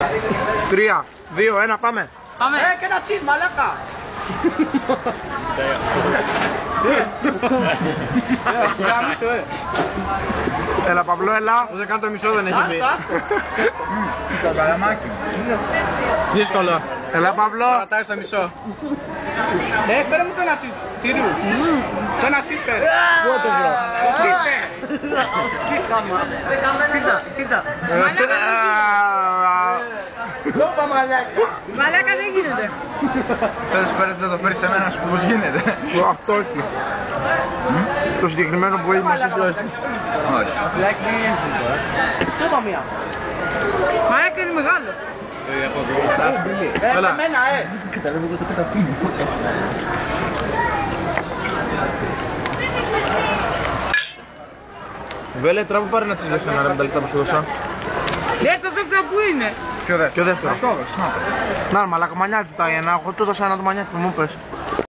3, 2, 1, πάμε. Πάμε. Και ένα τσις, μαλάκα. Έλα Παυλό, έλα. Ούτε καν το μισό δεν έχει μπει. Τσαμπαλαμάκι. Δύσκολο. Έλα Παυλό. Πατάει στο μισό. Φέρε μου το ένα τσις, Σύριου. Το ένα τσις φέρε. Πότε βρω. Κοίτα. Μαλάκα δεν γίνεται. Θέλεις πέρα να το φέρεις σε μένα να σου πω πώς γίνεται. Αυτό όχι. Το συγκεκριμένο που έχει μαζί σου όχι. Το είπα μία. Μαλάκα είναι μεγάλο. Έλα. Εμένα, Βέλε, τράβου πάρε να τσίζεις ένα ρε με τα λεπτά που σου δώσα. Το δεύτερο που είναι. Ποιο δεύτερο. Να μαλάκα, μανιάτης τα ένα, εγώ του δώσα ένα το μανιάτι που μου πες.